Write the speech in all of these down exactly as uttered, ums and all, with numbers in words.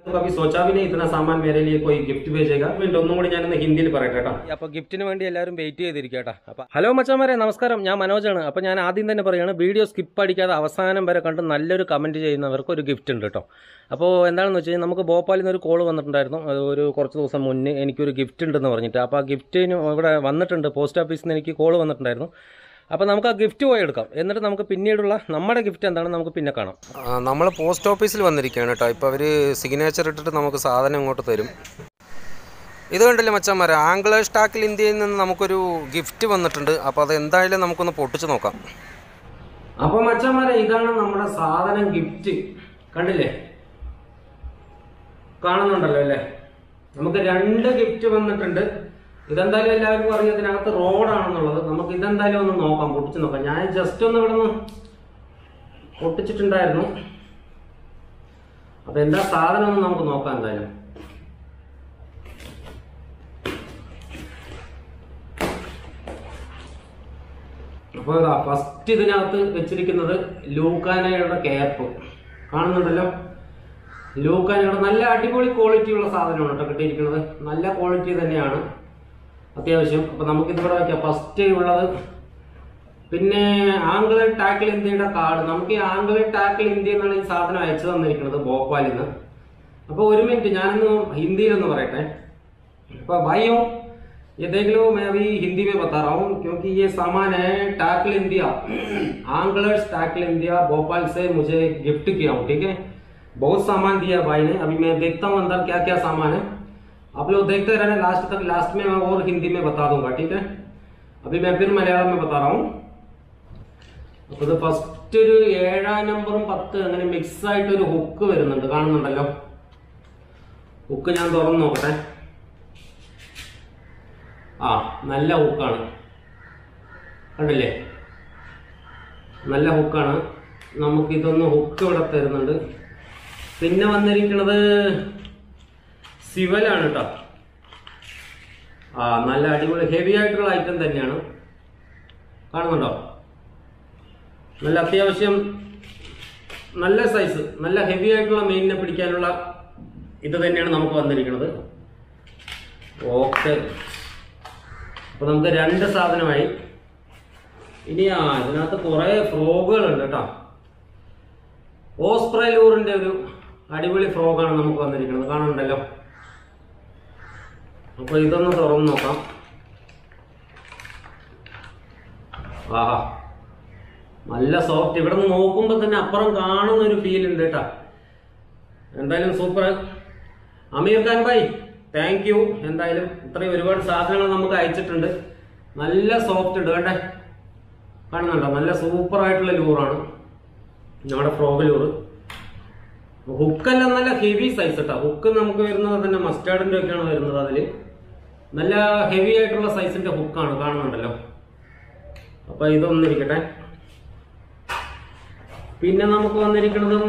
कभी सोचा भी नहीं इतना सामान मेरे लिए कोई गिफ्ट भेजेगा मिनट ഒന്നും കൂടി ഞാൻ ഇന്ന് ഹിന്ദിയിൽ പറയട്ടെ ട്ടോ അപ്പോൾ ഗിഫ്റ്റിന് വേണ്ടി എല്ലാവരും വെയിറ്റ് ചെയ്തിരിക്കട്ടെ അപ്പോൾ ഹലോ മച്ചാമാരെ നമസ്കാരം ഞാൻ മനോജാണ് അപ്പോൾ ഞാൻ ആദ്യം തന്നെ പറയാണ് വീഡിയോ സ്കിപ്പ് അടിക്കാതെ അവസാനം വരെ കണ്ട് നല്ലൊരു കമന്റ് ചെയ്യുന്നവർക്ക് ഒരു ഗിഫ്റ്റ് ഉണ്ട് ട്ടോ അപ്പോൾ എന്താണെന്ന് വെച്ചാൽ നമുക്ക് ഭോപ്പാലിൽ നിന്ന് ഒരു കോൾ വന്നിട്ടുണ്ടായിരുന്നു ഒരു കുറച്ച് ദിവസം മുന്നേ എനിക്കൊരു ഗിഫ്റ്റ് ഉണ്ടെന്ന് പറഞ്ഞിട്ട് അപ്പോൾ ആ ഗിഫ്റ്റിന് ഇവിടെ വന്നിട്ടുണ്ട് പോസ്റ്റ് ഓഫീസിൽ നിന്ന് എനിക്ക് കോൾ വന്നിട്ടുണ്ടായിരുന്നു അപ്പോൾ നമുക്ക് ആ ഗിഫ്റ്റ് പോയി എടുക്കാം എന്നിട്ട് നമുക്ക് പിന്നീടുള്ള നമ്മുടെ ഗിഫ്റ്റ് എന്താണെന്ന് നമുക്ക് പിന്നെ കാണാം നമ്മൾ പോസ്റ്റ് ഓഫീസിൽ വന്നിരിക്കുകയാണ് കേട്ടോ ഇപ്പോൾ അവർ സിഗ്നേച്ചർ ഇട്ടിട്ട് നമുക്ക് സാധനം ഇങ്ങോട്ട് തരും ഇത് കണ്ടില്ലേ മച്ചാന്മാരെ ആംഗ്ലേഴ്സ് ടാക്കിൽ ഇന്ത്യയിൽ നിന്ന് നമുക്കൊരു ഗിഫ്റ്റ് വന്നിട്ടുണ്ട് അപ്പോൾ അത് എന്തായാലും നമുക്കൊന്ന് പൊട്ടിച്ച് നോക്കാം അപ്പോൾ മച്ചാന്മാരെ ഇതാണ് നമ്മുടെ സാധനം ഗിഫ്റ്റ് കണ്ടില്ലേ കാണുന്നുണ്ടല്ലോ അല്ലേ നമുക്ക് രണ്ട് ഗിഫ്റ്റ് വന്നിട്ടുണ്ട് ഇതെന്തായാലും എല്ലാവർക്കും അറിയാം ഇതിനകത്ത് റോഡാണെന്നുള്ളത് നമുക്ക് ഇതെന്തായാലും ഒന്ന് നോക്കാം പൊട്ടിച്ച് നോക്കാം ഞാൻ ജസ്റ്റ് ഒന്ന് ഇവിടെ നിന്ന് പൊട്ടിച്ചിട്ടുണ്ടായിരുന്നു അപ്പൊ എന്താ സാധനം ഒന്ന് നമുക്ക് നോക്കാം എന്തായാലും അപ്പൊ ഫസ്റ്റ് ഇതിനകത്ത് വെച്ചിരിക്കുന്നത് ലൂക്കാനയുടെ ക്യാപ്പ് കാണുന്നുണ്ടല്ലോ ലൂക്കാനയുടെ നല്ല അടിപൊളി ക്വാളിറ്റി ഉള്ള സാധനമാണ് കേട്ടോ കിട്ടിയിരിക്കുന്നത് നല്ല ക്വാളിറ്റി തന്നെയാണ് അത്യാവശ്യം അപ്പൊ നമുക്ക് ഇതിവിടെ വയ്ക്കാം ഫസ്റ്റ് ഉള്ളത് പിന്നെ ആംഗ്ലർ ടാക്കിൾ ഇന്ത്യയുടെ കാർഡ് നമുക്ക് ഈ ആംഗ്ലർ ടാക്കിൾ ഇന്ത്യ എന്നാണ് ഈ സാധനം അയച്ചു തന്നിരിക്കുന്നത് ഭോപ്പാലിൽ നിന്ന് അപ്പൊ ഒരു മിനിറ്റ് ഞാനൊന്ന് ഹിന്ദിയിലൊന്ന് പറയട്ടെ അപ്പൊ भाइयों ये देख लो मैं अभी हिंदी में बता रहा हूँ क्योंकि ये सामान है Tackle India Anglers Tackle India Bhopal से मुझे गिफ्ट किया हूँ ठीक है बहुत सामान दिया भाई ने अभी मैं देखता हूँ अंदर क्या क्या सामान है आप लोग देखते रहना लास्ट तक लास्ट में मैं और हिंदी में बता दूंगा ठीक है अभी मैं फिर मलयालम में बता रहा हूँ അപ്പോൾ ഇത് ഫസ്റ്റ് ഒരു ഏഴാം നമ്പറും പത്ത് അങ്ങനെ മിക്സ് ആയിട്ട് ഒരു ഹുക്ക് വരുന്നുണ്ട് കാണുന്നുണ്ടല്ലോ ഹുക്ക് ഞാൻ തുറന്നു നോക്കട്ടെ ആ നല്ല ഹുക്കാണ് കണ്ടില്ലേ നല്ല ഹുക്കാണ് നമുക്ക് ഇതൊന്ന് ഹുക്ക് ഇവിടെ തരുന്നുണ്ട് പിന്നെ വന്നിരിക്കുന്നത് സിവലാണ് കേട്ടോ ആ നല്ല അടിപൊളി ഹെവി ആയിട്ടുള്ള ഐറ്റം തന്നെയാണ് കാണുന്നുണ്ടോ നല്ല അത്യാവശ്യം നല്ല സൈസ് നല്ല ഹെവി ആയിട്ടുള്ള മീനിനെ പിടിക്കാനുള്ള ഇത് തന്നെയാണ് നമുക്ക് വന്നിരിക്കുന്നത് ഓക്കെ അപ്പൊ നമുക്ക് രണ്ട് സാധനമായി ഇനി ആ ഇതിനകത്ത് കുറെ ഫ്രോഗുകളുണ്ട് കേട്ടോ ഓസ്പ്രലൂറിന്റെ ഒരു അടിപൊളി ഫ്രോഗാണ് നമുക്ക് വന്നിരിക്കുന്നത് കാണുന്നുണ്ടല്ലോ അപ്പൊ ഇതൊന്ന് തുറന്ന് നോക്കാം ആഹാ നല്ല സോഫ്റ്റ് ഇവിടെ നിന്ന് നോക്കുമ്പോ തന്നെ അപ്പുറം കാണുന്ന ഒരു ഫീൽ ഉണ്ട് കേട്ടാ എന്തായാലും സൂപ്പർ അമീർ ഖാൻ ഭായ് താങ്ക് യു എന്തായാലും ഇത്രയും ഒരുപാട് സാധനങ്ങൾ നമുക്ക് അയച്ചിട്ടുണ്ട് നല്ല സോഫ്റ്റ് ഉണ്ട് കേട്ടെ കാണുന്നുണ്ടോ നല്ല സൂപ്പർ ആയിട്ടുള്ള ലൂറാണ് നമ്മുടെ ഫ്രോഗ് ലൂറ് ഹുക്കെല്ലാം നല്ല ഹെവി സൈസ് കേട്ടോ ഹുക്ക് നമുക്ക് വരുന്നത് തന്നെ മസ്റ്റാർഡിന്റെ ഒക്കെയാണ് വരുന്നത് അതില് നല്ല ഹെവി ആയിട്ടുള്ള സൈസിന്റെ ഹുക്കാണ് കാണുന്നുണ്ടല്ലോ അപ്പൊ ഇതൊന്നിരിക്കട്ടെ പിന്നെ നമുക്ക് വന്നിരിക്കുന്നതും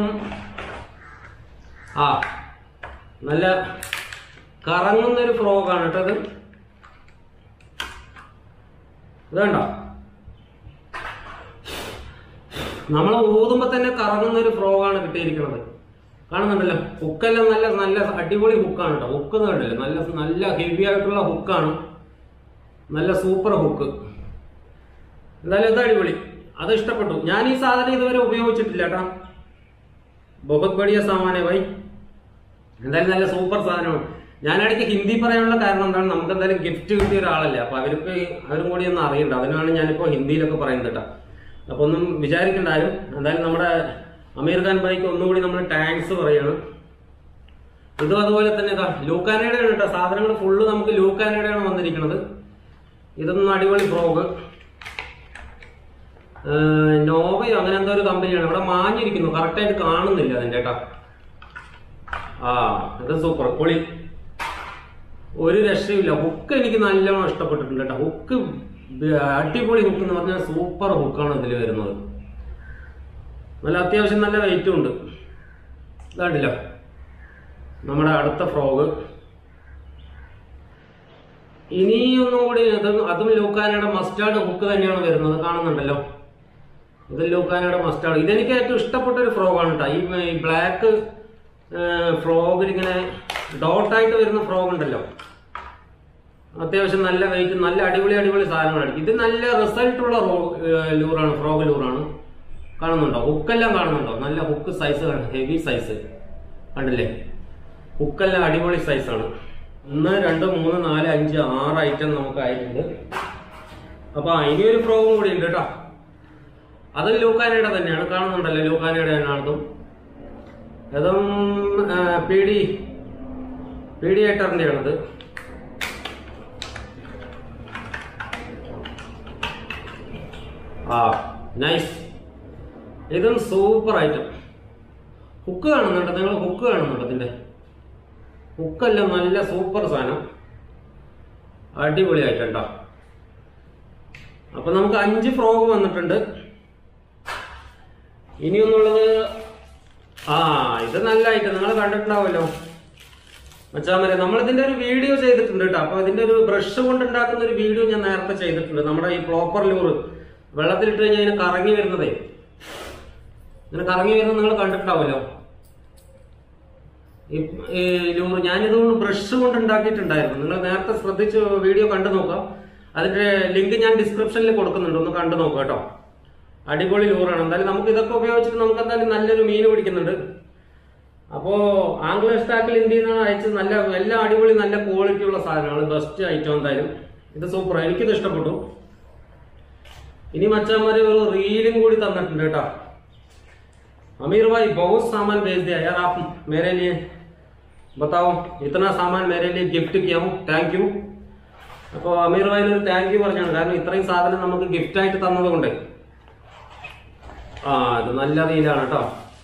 ആ നല്ല കറങ്ങുന്ന ഒരു ഫ്രോഗാണ് കേട്ടോ അത് ഇതുണ്ടോ നമ്മൾ ഊതുമ്പോ തന്നെ കറങ്ങുന്ന ഒരു ഫ്രോഗാണ് കിട്ടിയിരിക്കുന്നത് കാണുന്നുണ്ടല്ലോ ഹുക്കെല്ലാം നല്ല നല്ല അടിപൊളി ഹുക്കാണ് കേട്ടോ ഹുക്ക് കണ്ടില്ലേ നല്ല നല്ല ഹെവി ആയിട്ടുള്ള ഹുക്കാണ് നല്ല സൂപ്പർ ഹുക്ക് എന്തായാലും ഇത് അടിപൊളി അത് ഇഷ്ടപ്പെട്ടു ഞാൻ ഈ സാധനം ഇതുവരെ ഉപയോഗിച്ചിട്ടില്ല കേട്ടോ ബഹുത് ബഡിയ സാമാനേ ഭായി എന്തായാലും നല്ല സൂപ്പർ സാധനമാണ് ഞാനിടയ്ക്ക് ഹിന്ദി പറയാനുള്ള കാരണം എന്താണ് നമുക്ക് എന്തായാലും ഗിഫ്റ്റ് കിട്ടിയ ഒരാളല്ലേ അപ്പൊ അവർക്ക് അവരും കൂടി ഒന്ന് അറിയണ്ട അതിനാണ് ഞാനിപ്പോ ഹിന്ദിയിലൊക്കെ പറയുന്നത് കേട്ടോ അപ്പൊ ഒന്നും വിചാരിക്കണ്ടാലും എന്തായാലും നമ്മുടെ അമീർ ഖാൻ ഭായിക്ക് ഒന്നുകൂടി നമ്മൾ താങ്ക്സ് പറയാണ് ഇതും അതുപോലെ തന്നെ ഇതാ ലൂക്കാനയുടെയാണ് കേട്ടോ സാധനങ്ങൾ ഫുള്ള് നമുക്ക് ലൂക്കാനയുടെയാണ് വന്നിരിക്കുന്നത് ഇതൊന്നും അടിപൊളി ഫ്രോഗ് നോവയോ അങ്ങനെ എന്തോ ഒരു കമ്പനിയാണ് ഇവിടെ മാഞ്ഞിരിക്കുന്നു കറക്റ്റായിട്ട് കാണുന്നില്ല അതിന്റെ കേട്ടോ ആ ഇത് സൂപ്പർ പൊളി ഒരു രക്ഷയില്ല ഹുക്ക് എനിക്ക് നല്ലോണം ഇഷ്ടപ്പെട്ടിട്ടുണ്ട് കേട്ടോ ഹുക്ക് അടിപൊളി ഹുക്ക് എന്ന് പറഞ്ഞാൽ സൂപ്പർ ഹുക്കാണ് ഇതിൽ വരുന്നത് നല്ല അത്യാവശ്യം നല്ല വെയിറ്റും ഉണ്ട് ഇതാണ്ടില്ല നമ്മുടെ അടുത്ത ഫ്രോഗ് ഇനി ഒന്നും കൂടി അതും ലൂക്കാനയുടെ മസ്റ്റാർഡ് ഹുക്ക് തന്നെയാണ് വരുന്നത് കാണുന്നുണ്ടല്ലോ ഇത് ലൂക്കാനയുടെ മസ്റ്റാർഡ് ഇതെനിക്ക് ഏറ്റവും ഇഷ്ടപ്പെട്ട ഒരു ഫ്രോഗാണ് കേട്ടോ ഈ ബ്ലാക്ക് ഫ്രോഗിൽ ഇങ്ങനെ ഡോട്ടായിട്ട് വരുന്ന ഫ്രോഗ് ഉണ്ടല്ലോ, അത്യാവശ്യം നല്ല വെയിറ്റ്, നല്ല അടിപൊളി അടിപൊളി സാധനങ്ങളായിരിക്കും. ഇത് നല്ല റിസൾട്ടുള്ള റോ ലൂറാണ്, ഫ്രോഗ് ലൂറാണ്. കാണുന്നുണ്ടോ? ഹുക്കെല്ലാം കാണുന്നുണ്ടോ? നല്ല ഹുക്ക് സൈസ്, ഹെവി സൈസ് കണ്ടില്ലേ? ഹുക്കെല്ലാം അടിപൊളി സൈസാണ്. ഒന്ന് രണ്ട് മൂന്ന് നാല് അഞ്ച് ആറ് ഐറ്റം നമുക്ക് ആയിട്ടുണ്ട്. അപ്പൊ ഇനിയൊരു ഫ്രോഗും കൂടി ഉണ്ട് കേട്ടോ. അത് ലൂക്കാനയുടെ തന്നെയാണ്, കാണുന്നുണ്ടല്ലോ, ലൂക്കാനയുടെ തന്നെയാണതും. അതും പി ഡി പീഡിയേറ്ററിന്റെ ആണത്. ആ നൈസ്, ഇതും സൂപ്പർ ഐറ്റം. ഹുക്ക് കാണുന്നുണ്ട്, നിങ്ങൾ ഹുക്ക് കാണുന്നുണ്ട്, ഇതിന്റെ ഹുക്കെല്ലാം നല്ല സൂപ്പർ സാധനം, അടിപൊളി ഐറ്റം കേട്ടോ. അപ്പൊ നമുക്ക് അഞ്ച് ഫ്രോഗ് വന്നിട്ടുണ്ട്. ഇനിയൊന്നുള്ളത്, ആ ഇത് നല്ല ഐറ്റം, നിങ്ങൾ കണ്ടിട്ടുണ്ടാവുമല്ലോ മച്ചാമരെ. നമ്മൾ ഇതിന്റെ ഒരു വീഡിയോ ചെയ്തിട്ടുണ്ട് കേട്ടോ. അപ്പൊ ഇതിന്റെ ഒരു ബ്രഷ് കൊണ്ട് ഉണ്ടാക്കുന്ന ഒരു വീഡിയോ ഞാൻ നേരത്തെ ചെയ്തിട്ടുണ്ട്. നമ്മുടെ ഈ പ്രോപ്പർ ലൂറ് വെള്ളത്തിലിട്ട് കഴിഞ്ഞാൽ ഇങ്ങനെ കറങ്ങി വരുന്നതേ, ഇങ്ങനെ കറങ്ങി വരുന്നത് നിങ്ങൾ കണ്ടിട്ടുണ്ടാവുമല്ലോ ഈ ലൂറ്. ഞാനിതുകൊണ്ട് ബ്രഷ് കൊണ്ട് ഉണ്ടാക്കിയിട്ടുണ്ടായിരുന്നു. നിങ്ങൾ നേരത്തെ ശ്രദ്ധിച്ച് വീഡിയോ കണ്ടു നോക്കാം. അതിന്റെ ലിങ്ക് ഞാൻ ഡിസ്ക്രിപ്ഷനിൽ കൊടുക്കുന്നുണ്ട്, ഒന്ന് കണ്ടു നോക്കാം കേട്ടോ. അടിപൊളി ലൂറാണ്. എന്തായാലും നമുക്ക് ഇതൊക്കെ ഉപയോഗിച്ചിട്ട് നമുക്ക് എന്തായാലും നല്ലൊരു മീൻ പിടിക്കുന്നുണ്ട്. അപ്പോ ആംഗ്ലർ സ്റ്റാക്കിൽ ഇന്ത്യയിൽ നിന്നാണ് അയച്ചത്. നല്ല എല്ലാം അടിപൊളി നല്ല ക്വാളിറ്റി ഉള്ള സാധനമാണ്, ബെസ്റ്റ് ഐറ്റം. എന്തായാലും ഇത് സൂപ്പർ, എനിക്കിത് ഇഷ്ടപ്പെട്ടു. ഇനി മച്ചാമാര് ഒരു റീലും കൂടി തന്നിട്ടുണ്ട് കേട്ടോ. अमीर भाई बहुत सामान भेज दिया यार, आप मेरे लिए बताओ, इतना सामान मेरे लिए गिफ्ट किया हूँ, താങ്ക് യു. അപ്പോൾ അമീർ ഭായിന് ഒരു താങ്ക് യു പറഞ്ഞാണ്, കാരണം ഇത്രയും സാധനം നമുക്ക് ഗിഫ്റ്റ് ആയിട്ട് തന്നത് കൊണ്ട്. ആ ഇത് നല്ല റീലാണ് കേട്ടോ.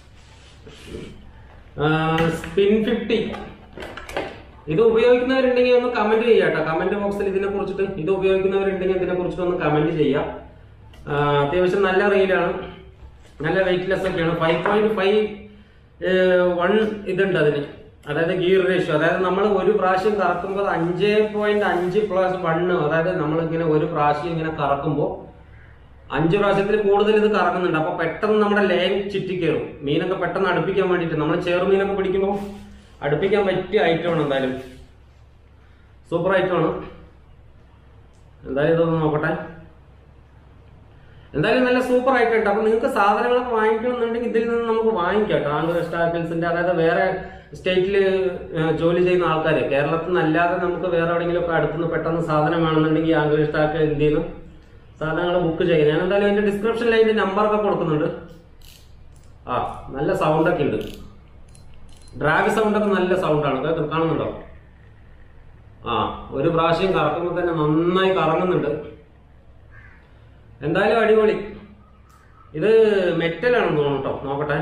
സ്പിൻ ഫിഫ്റ്റി, ഇത് ഉപയോഗിക്കുന്നവരുണ്ടെങ്കിൽ ഒന്ന് കമന്റ് ചെയ്യാം കേട്ടോ, കമന്റ് ബോക്സിൽ ഇതിനെ കുറിച്ചിട്ട്. ഇത് ഉപയോഗിക്കുന്നവരുണ്ടെങ്കിൽ ഇതിനെ കുറിച്ചിട്ട് ഒന്ന് കമന്റ് ചെയ്യാം. അത്യാവശ്യം നല്ല റീലാണ്, നല്ല വെയിറ്റ്ലെസ് ഒക്കെയാണ്. ഫൈവ് പോയിന്റ് ഫൈവ് വൺ ഇതുണ്ട് അതിന്, അതായത് ഗിയർ റേഷ്യോ. അതായത് നമ്മൾ ഒരു പ്രാവശ്യം കറക്കുമ്പോൾ അഞ്ച് പോയിന്റ് അഞ്ച് പ്ലസ് വണ്ണ്, അതായത് നമ്മളിങ്ങനെ ഒരു പ്രാവശ്യം ഇങ്ങനെ കറക്കുമ്പോൾ അഞ്ച് പ്രാവശ്യത്തിൽ കൂടുതൽ ഇത് കറങ്ങുന്നുണ്ട്. അപ്പൊ പെട്ടെന്ന് നമ്മുടെ ലൈൻ ചുറ്റിക്കയറും. മീനൊക്കെ പെട്ടെന്ന് അടുപ്പിക്കാൻ വേണ്ടിയിട്ട്, നമ്മൾ ചെറുമീനൊക്കെ പിടിക്കുമ്പോൾ അടുപ്പിക്കാൻ പറ്റിയ ഐറ്റമാണ്. എന്തായാലും സൂപ്പർ ഐറ്റമാണ്. എന്തായാലും ഇതൊന്ന് നോക്കട്ടെ. എന്തായാലും നല്ല സൂപ്പർ ആയിട്ടുണ്ട്. അപ്പൊ നിങ്ങൾക്ക് സാധനങ്ങളൊക്കെ വാങ്ങിക്കണമെന്നുണ്ടെങ്കിൽ ഇതിൽ നിന്ന് നമുക്ക് വാങ്ങിക്കാം കേട്ടോ. ആംഗ്ലർ സ്റ്റാക്കിൾസിന്റെ, അതായത് വേറെ സ്റ്റേറ്റിൽ ജോലി ചെയ്യുന്ന ആൾക്കാർ, കേരളത്തിൽ നിന്നല്ലാതെ നമുക്ക് വേറെ എവിടെയെങ്കിലും ഒക്കെ അടുത്തുനിന്ന് പെട്ടെന്ന് സാധനം വേണമെന്നുണ്ടെങ്കിൽ ആംഗ്ലർ സ്റ്റാക്ക് ഇന്ത്യയിൽ നിന്ന് സാധനങ്ങൾ ബുക്ക് ചെയ്യാം. ഞാൻ എന്തായാലും അതിന്റെ ഡിസ്ക്രിപ്ഷനിൽ അതിന്റെ നമ്പറൊക്കെ കൊടുക്കുന്നുണ്ട്. ആ നല്ല സൗണ്ടൊക്കെ ഉണ്ട്, ഡ്രാഗ് സൗണ്ടൊക്കെ നല്ല സൗണ്ടാണ്, കാണുന്നുണ്ടോ? ആ ഒരു പ്രാവശ്യം കറക്കുമ്പോൾ തന്നെ നന്നായി കറങ്ങുന്നുണ്ട്. എന്തായാലും അടിപൊളി. ഇത് മെറ്റലാണെന്ന് തോന്നുന്നു കേട്ടോ, നോക്കട്ടെ.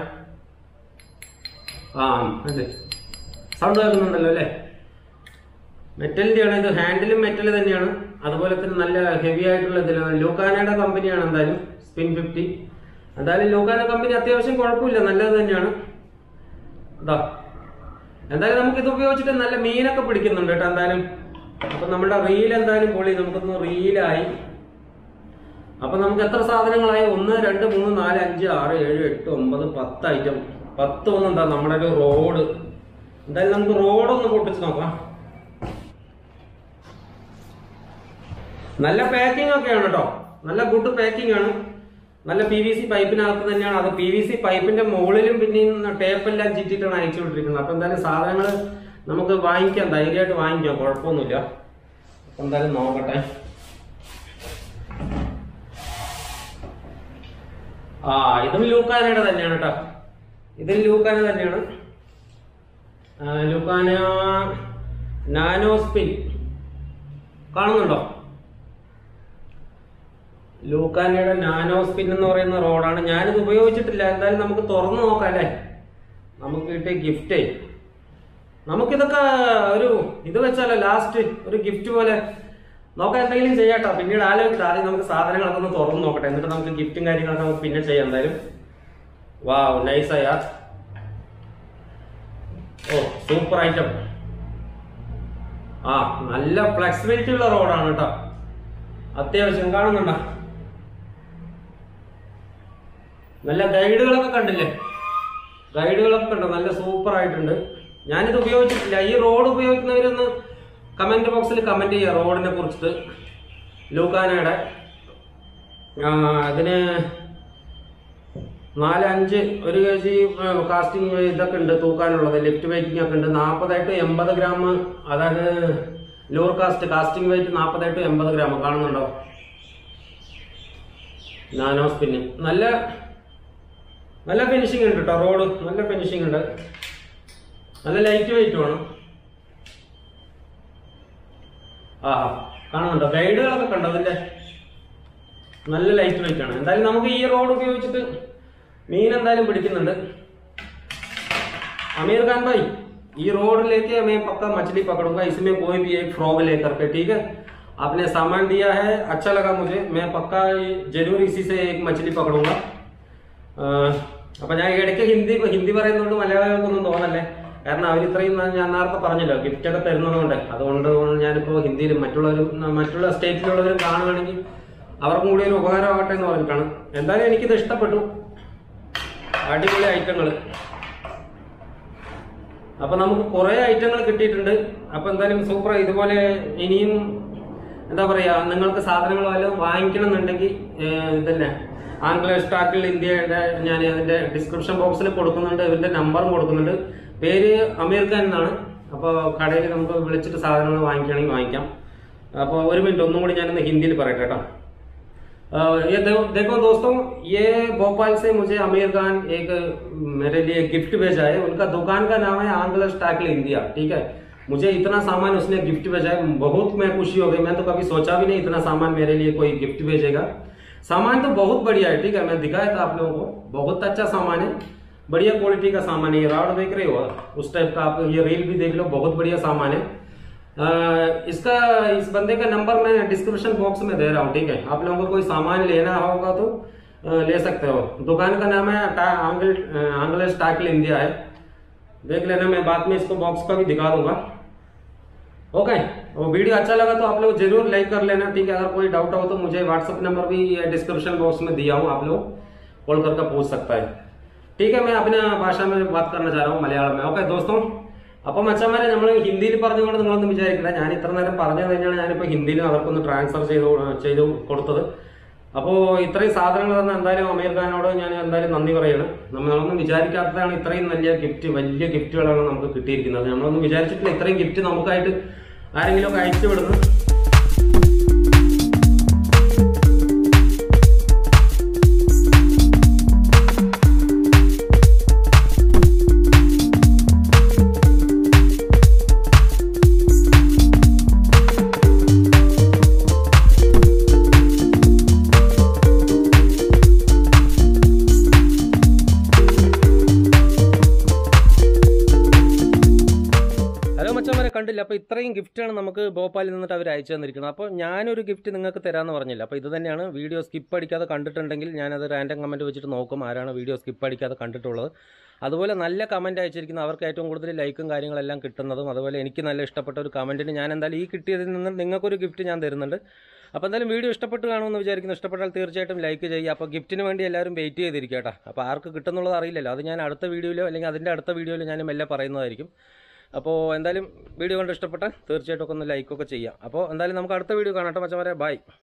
ആ അതെ, സൗണ്ട് കേൾക്കുന്നുണ്ടല്ലോ അല്ലേ? മെറ്റലിന്റെ ആണ് ഇത്. ഹാൻഡിലും മെറ്റൽ തന്നെയാണ്, അതുപോലെ തന്നെ നല്ല ഹെവി ആയിട്ടുള്ള ഇതിലാണ്. ലൂക്കാനയുടെ കമ്പനിയാണ് എന്തായാലും സ്പിൻ ഫിഫ്റ്റി. എന്തായാലും ലൂക്കാന കമ്പനി അത്യാവശ്യം കുഴപ്പമില്ല, നല്ലത് തന്നെയാണ്. അതാ എന്തായാലും നമുക്ക് ഇത് ഉപയോഗിച്ചിട്ട് നല്ല മീനൊക്കെ പിടിക്കുന്നുണ്ട് കേട്ടോ എന്തായാലും. അപ്പൊ നമ്മുടെ റീൽ എന്തായാലും പൊളി, നമുക്കൊന്ന് റീലായി. അപ്പൊ നമുക്ക് എത്ര സാധനങ്ങളായി? ഒന്ന് രണ്ട് മൂന്ന് നാല് അഞ്ച് ആറ് ഏഴ് എട്ട് ഒമ്പത് പത്ത് ഐറ്റം. പത്ത് ഒന്ന് എന്താ നമ്മുടെ ഒരു റോഡ്. എന്തായാലും നമുക്ക് റോഡൊന്ന് പൊട്ടിച്ച് നോക്കാം. നല്ല പാക്കിംഗ് ഒക്കെയാണ് കേട്ടോ, നല്ല ഗുഡ് പാക്കിംഗ് ആണ്. നല്ല പി വി സി പൈപ്പിനകത്ത് തന്നെയാണ്. അത് പി വി സി പൈപ്പിന്റെ മുകളിലും പിന്നെയും ടേപ്പെല്ലാം ചുറ്റിട്ടാണ് അയച്ചു വിട്ടിരിക്കുന്നത്. അപ്പൊ എന്തായാലും സാധനങ്ങൾ നമുക്ക് വാങ്ങിക്കാം, ധൈര്യമായിട്ട് വാങ്ങിക്കാം, കുഴപ്പമൊന്നുമില്ല. അപ്പൊ എന്തായാലും നോക്കട്ടെ. ആ ഇതും ലൂക്കാനയുടെ തന്നെയാണ് കേട്ടോ, ഇതിൽ ലൂക്കാന തന്നെയാണ്. ലൂക്കാന നാനോ സ്പിൻ കാണുന്നുണ്ടോ? ലൂക്കാനയുടെ നാനോ സ്പിൻ എന്ന് പറയുന്ന റോഡാണ്. ഞാനിത് ഉപയോഗിച്ചിട്ടില്ല. എന്തായാലും നമുക്ക് തുറന്നു നോക്കാം അല്ലേ? നമുക്ക് കിട്ടിയ ഗിഫ്റ്റ്, നമുക്കിതൊക്കെ ഒരു ഇത് വെച്ചാലോ ലാസ്റ്റ് ഒരു ഗിഫ്റ്റ് പോലെ നോക്കാം. എന്തെങ്കിലും ചെയ്യാട്ടോ, പിന്നീട് ആലോചിച്ചിട്ട്. ആദ്യം നമുക്ക് സാധനങ്ങളൊക്കെ ഒന്ന് തുറന്നു നോക്കട്ടെ, എന്നിട്ട് നമുക്ക് ഗിഫ്റ്റും കാര്യങ്ങളൊക്കെ നമുക്ക് പിന്നെ ചെയ്യാം. എന്തായാലും വാവ്, നൈസ് ആയ. Oh super item. ആ നല്ല ഫ്ലെക്സിബിലിറ്റി ഉള്ള റോഡാണ് കേട്ടോ, അത്യാവശ്യം. കാണുന്നുണ്ടോ? നല്ല ഗൈഡുകളൊക്കെ കണ്ടില്ലേ? ഗൈഡുകളൊക്കെ ഉണ്ട്, നല്ല സൂപ്പർ ആയിട്ടുണ്ട്. ഞാനിത് ഉപയോഗിച്ചിട്ടില്ല. ഈ റോഡ് ഉപയോഗിക്കുന്നവരൊന്ന് കമന്റ് ബോക്സിൽ കമന്റ് ചെയ്യുക റോഡിനെ കുറിച്ചിട്ട്. ലൂക്കാനയുടെ അതിന് നാലഞ്ച് ഒരു കെ ജി കാസ്റ്റിംഗ് ഇതൊക്കെ ഉണ്ട് തൂക്കാനുള്ളത്. ലിഫ്റ്റ് വെയിറ്റിംഗ് ഒക്കെ ഉണ്ട്. നാൽപ്പതായിട്ട് എൺപത് ഗ്രാം, അതായത് ലോർ കാസ്റ്റ് കാസ്റ്റിംഗ് വെയിറ്റ് നാൽപ്പതായിട്ട് എൺപത് ഗ്രാം കാണുന്നുണ്ടോ? നാനോ സ്പിന്ന് നല്ല നല്ല ഫിനിഷിംഗ് ഉണ്ട് കേട്ടോ. റോഡ് നല്ല ഫിനിഷിംഗ് ഉണ്ട്, നല്ല ലൈറ്റ് വെയിറ്റ് വേണം. ആ കാണുന്നുണ്ടോ? ഗൈഡുകളൊക്കെ കണ്ടോ? അതിന്റെ നല്ല ലൈറ്റ് വെയിറ്റ് ആണ്. എന്തായാലും നമുക്ക് ഈ റോഡ് ഉപയോഗിച്ചിട്ട് मीन എന്തായാലും പിടിക്കുന്നുണ്ട്. आमिर खान भाई, ये रोड लेके मैं पक्का मछली पकड़ूंगा, इसमें कोई भी एक फ्रॉग लेकर के, ठीक है? आपने सामान दिया है, अच्छा लगा मुझे, मैं पक्का जरूर इसी से एक मछली पकड़ूंगा. അപ്പൊ ഞാൻ ഇടയ്ക്ക് ഹിന്ദി ഹിന്ദി പറയുന്നതുകൊണ്ട് മലയാളികൾക്കൊന്നും തോന്നല്ലേ, കാരണം അവർ ഇത്രയും ഞാൻ നേരത്തെ പറഞ്ഞല്ലോ ഗിഫ്റ്റ് ഒക്കെ തരുന്നതുകൊണ്ട്. അതുകൊണ്ട് ഞാനിപ്പോ ഹിന്ദിയിലും മറ്റുള്ളവരും മറ്റുള്ള സ്റ്റേറ്റിലുള്ളവരും കാണുകയാണെങ്കിൽ അവർക്കും കൂടി ഒരു ഉപകാരമാകട്ടെ എന്ന് പറഞ്ഞിട്ടാണ്. എന്തായാലും എനിക്കിത് ഇഷ്ടപ്പെട്ടു, അടിപൊളി ഐറ്റങ്ങൾ. അപ്പൊ നമുക്ക് കുറെ ഐറ്റങ്ങൾ കിട്ടിയിട്ടുണ്ട്. അപ്പൊ എന്തായാലും സൂപ്പർ. ഇതുപോലെ ഇനിയും എന്താ പറയാ, നിങ്ങൾക്ക് സാധനങ്ങൾ വല്ലതും വാങ്ങിക്കണം എന്നുണ്ടെങ്കിൽ ഇതന്നെ ആംഗ്ലോ സ്റ്റാക്കിൽ ഇന്ത്യയുടെ ഞാൻ അതിന്റെ ഡിസ്ക്രിപ്ഷൻ ബോക്സിൽ കൊടുക്കുന്നുണ്ട്, ഇവരുടെ നമ്പറും കൊടുക്കുന്നുണ്ട്. പേര് അമീർ ഖാൻ എന്നാണ്. അപ്പോൾ കടയിൽ നമുക്ക് വിളിച്ചിട്ട് സാധനങ്ങൾ വാങ്ങിക്കുകയാണെങ്കിൽ വാങ്ങിക്കാം. അപ്പോൾ ഒരു മിനിറ്റ് ഒന്നും കൂടി ഞാനിന്ന് ഹിന്ദിയിൽ പറയട്ടെ കേട്ടോ. ये देखो दोस्तों, ये भोपाल से मुझे आमिर खान एक मेरे लिए गिफ्ट भेजा है. उनका दुकान का नाम है आंग्ल स्टाइल इंडिया, ठीक है? मुझे इतना सामान उसने गिफ्ट भेजा है, बहुत मैं खुशी हो गई. मैं तो कभी सोचा भी नहीं इतना सामान मेरे लिए कोई गिफ्ट भेजेगा. सामान तो बहुत बढ़िया है, ठीक है? मैं दिखाया था आप लोगों को, बहुत अच्छा सामान है, बढ़िया क्वालिटी का सामान है. ये राड देख रहे हो उस टाइप का, आप ये रील भी देख लो, बहुत बढ़िया सामान है. आ, इसका इस बंदे का नंबर मैं डिस्क्रिप्शन बॉक्स में दे रहा हूँ, ठीक है? आप लोगों को कोई सामान लेना होगा तो आ, ले सकते हो. दुकान का नाम है आंग्ल आंग्ल स्टाइल इंडिया है, देख लेना. मैं बाद में इसको बॉक्स का भी दिखा दूंगा. ओके, वो वीडियो अच्छा लगा तो आप लोग जरूर लाइक कर लेना, ठीक है? अगर कोई डाउट हो तो मुझे व्हाट्सएप नंबर भी डिस्क्रिप्शन बॉक्स में दिया हूँ, आप लोग कॉल करके पूछ सकता है, ठीक है? मैं अपने भाषा में बात करना चाह रहा हूँ, मलयालम में. ओके दोस्तों, അപ്പം മച്ചന്മാരെ നമ്മൾ ഹിന്ദിയിൽ പറഞ്ഞുകൊണ്ട് നിങ്ങളൊന്നും വിചാരിക്കില്ല, ഞാൻ ഇത്ര നേരം പറഞ്ഞത് തന്നെയാണ് ഞാനിപ്പോൾ ഹിന്ദിയിലും അവർക്കൊന്ന് ട്രാൻസ്ഫർ ചെയ്ത് ചെയ്ത് കൊടുത്തത്. അപ്പോൾ ഇത്രയും സാധനങ്ങൾ തന്നെ എന്തായാലും അമീർ ഖാനോട് ഞാൻ എന്തായാലും നന്ദി പറയുകയാണ്. നമ്മളൊന്നും വിചാരിക്കാത്തതാണ് ഇത്രയും വലിയ ഗിഫ്റ്റ്, വലിയ ഗിഫ്റ്റുകളാണ് നമുക്ക് കിട്ടിയിരിക്കുന്നത്. നമ്മളൊന്നും വിചാരിച്ചിട്ടില്ല ഇത്രയും ഗിഫ്റ്റ് നമുക്കായിട്ട് ആരെങ്കിലും ഒക്കെ അയച്ചു വിടുന്നു. കണ്ടില്ല. അപ്പോൾ ഇത്രയും ഗിഫ്റ്റാണ് നമുക്ക് ഭോപ്പാലിൽ നിന്നിട്ട് അവർ അയച്ചു തന്നിരിക്കുന്നത്. അപ്പോൾ ഞാനൊരു ഗിഫ്റ്റ് നിങ്ങൾക്ക് തരാമെന്ന് പറഞ്ഞില്ല. അപ്പോൾ ഇത് തന്നെയാണ്. വീഡിയോ സ്കിപ്പ് അടിക്കാതെ കണ്ടിട്ടുണ്ടെങ്കിൽ ഞാനത് റാൻഡം കമൻറ്റ് വെച്ചിട്ട് നോക്കും ആരാണ് വീഡിയോ സ്കിപ്പ് അടിക്കാതെ കണ്ടിട്ടുള്ളത്. അതുപോലെ നല്ല കമൻറ്റ് അയച്ചിരിക്കുന്ന അവർക്ക് ഏറ്റവും കൂടുതൽ ലൈക്കും കാര്യങ്ങളെല്ലാം കിട്ടുന്നതും, അതുപോലെ എനിക്ക് നല്ല ഇഷ്ടപ്പെട്ട ഒരു കമൻറ്റിന് ഞാൻ എന്തായാലും ഈ കിട്ടിയതിൽ നിന്ന് നിങ്ങൾക്കൊരു ഗിഫ്റ്റ് ഞാൻ തരുന്നുണ്ട്. അപ്പോൾ എന്തായാലും വീഡിയോ ഇഷ്ടപ്പെട്ട് കാണുമെന്ന് വിചാരിക്കുന്നു. ഇഷ്ടപ്പെട്ടാൽ തീർച്ചയായിട്ടും ലൈക്ക് ചെയ്യുക. അപ്പോൾ ഗിഫ്റ്റിന് വേണ്ടി എല്ലാവരും വെയിറ്റ് ചെയ്തിരിക്കുക കേട്ടോ. അപ്പോൾ ആർക്ക് കിട്ടുന്നുള്ളത് അറിയില്ലല്ലോ, അത് ഞാൻ അടുത്ത വീഡിയോയിലോ അല്ലെങ്കിൽ അതിൻ്റെ അടുത്ത വീഡിയോയിലോ ഞാൻ മെല്ലെ പറയുന്നതായിരിക്കും. അപ്പോൾ എന്തായാലും വീഡിയോ കണ്ട് ഇഷ്ടപ്പെട്ടാൽ തീർച്ചയായിട്ടും ഒക്കെ ഒന്ന് ലൈക്കൊക്കെ ചെയ്യാം. അപ്പോൾ എന്തായാലും നമുക്ക് അടുത്ത വീഡിയോ കാണാം. മച്ചന്മാരെ ബൈ.